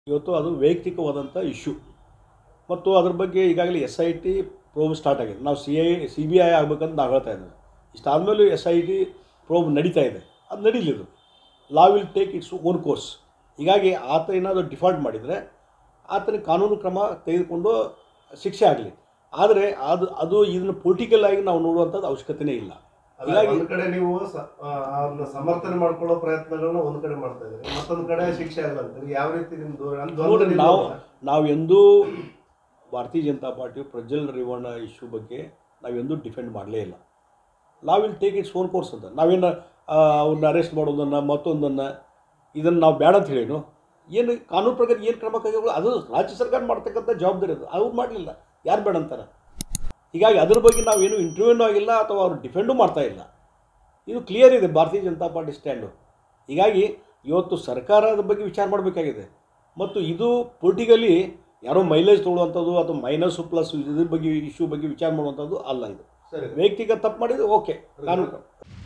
ಇವತ್ತು ಅದು ವೈಯಕ್ತಿಕವಾದಂಥ ಇಶ್ಯೂ ಮತ್ತು ಅದ್ರ ಬಗ್ಗೆ ಈಗಾಗಲೇ SIT ಪ್ರೋಬ್ ಸ್ಟಾರ್ಟ್ ಆಗಿದೆ. ನಾವು CBI ಆಗಬೇಕಂತ ನಾವು ಹೇಳ್ತಾ ಇದ್ದೇವೆ. ಇಷ್ಟಾದಮೇಲೂ SIT ಪ್ರೋಬ್ ನಡೀತಾ ಇದೆ. ಅದು ನಡೀಲಿದು. Law will take its own course. ಹೀಗಾಗಿ ಆತ ಏನಾದರೂ ಡಿಫಾಲ್ಟ್ ಮಾಡಿದರೆ ಆತನಿಗೆ ಕಾನೂನು ಕ್ರಮ ತೆಗೆದುಕೊಂಡು ಶಿಕ್ಷೆ ಆಗಲಿ. ಆದರೆ ಅದು ಇದನ್ನು ಪೊಲಿಟಿಕಲ್ ಆಗಿ ನಾವು ನೋಡುವಂಥದ್ದು ಅವಶ್ಯಕತೆಯೇ ಇಲ್ಲ. ಹೀಗಾಗಿ ಒಂದು ಕಡೆ ನೀವು ಅವ್ರನ್ನ ಸಮರ್ಥನೆ ಮಾಡ್ಕೊಳ್ಳೋ ಪ್ರಯತ್ನಗಳನ್ನ ಒಂದು ಕಡೆ ಮಾಡ್ತಾ ಇದ್ದೀರಿ, ಮತ್ತೊಂದು ಕಡೆ ಶಿಕ್ಷೆ ಆಗಲ್ಲ ಅಂತೀರಿ. ಯಾವ ರೀತಿ ನಿಮ್ದು ನಾವು ಎಂದೂ ಭಾರತೀಯ ಜನತಾ ಪಾರ್ಟಿ ಪ್ರಜ್ವಲ್ ರೇವಣ್ಣ ಇಶ್ಯೂ ಬಗ್ಗೆ ನಾವೆಂದೂ ಡಿಫೆಂಡ್ ಮಾಡಲೇ ಇಲ್ಲ. Law will take its own course ಅಂತ. ನಾವೇನು ಅವ್ರನ್ನ ಅರೆಸ್ಟ್ ಮಾಡೋದನ್ನು ಮತ್ತೊಂದನ್ನು ಇದನ್ನು ನಾವು ಬೇಡ ಅಂತ ಹೇಳೇನು? ಏನು ಕಾನೂನು ಪ್ರಕಾರ ಏನು ಕ್ರಮ ಕೈಗೊಳ್ಳೋದು ಅದು ರಾಜ್ಯ ಸರ್ಕಾರ ಮಾಡ್ತಕ್ಕಂಥ ಜವಾಬ್ದಾರಿ ಅದು. ಅವ್ರು ಮಾಡಲಿಲ್ಲ, ಯಾರು ಬೇಡ ಅಂತಾರೆ? ಹೀಗಾಗಿ ಅದ್ರ ಬಗ್ಗೆ ನಾವೇನು ಇಂಟರ್ವ್ಯೂನೂ ಆಗಿಲ್ಲ ಅಥವಾ ಅವರು ಡಿಫೆಂಡೂ ಮಾಡ್ತಾ ಇಲ್ಲ. ಇದು ಕ್ಲಿಯರ್ ಇದೆ ಭಾರತೀಯ ಜನತಾ ಪಾರ್ಟಿ ಸ್ಟ್ಯಾಂಡು. ಹೀಗಾಗಿ ಇವತ್ತು ಸರ್ಕಾರದ ಬಗ್ಗೆ ವಿಚಾರ ಮಾಡಬೇಕಾಗಿದೆ. ಮತ್ತು ಇದು ಪೊಲಿಟಿಕಲಿ ಯಾರೋ ಮೈಲೇಜ್ ತೊಗೊಳ್ಳುವಂಥದ್ದು ಅಥವಾ ಮೈನಸ್ಸು ಪ್ಲಸ್ ಇದ್ರ ಬಗ್ಗೆ ಇಶ್ಯೂ ಬಗ್ಗೆ ವಿಚಾರ ಮಾಡುವಂಥದ್ದು ಅಲ್ಲ. ಇದು ವೈಯಕ್ತಿಕ ತಪ್ಪು ಮಾಡಿದರೆ ಓಕೆ ಕಾನೂನು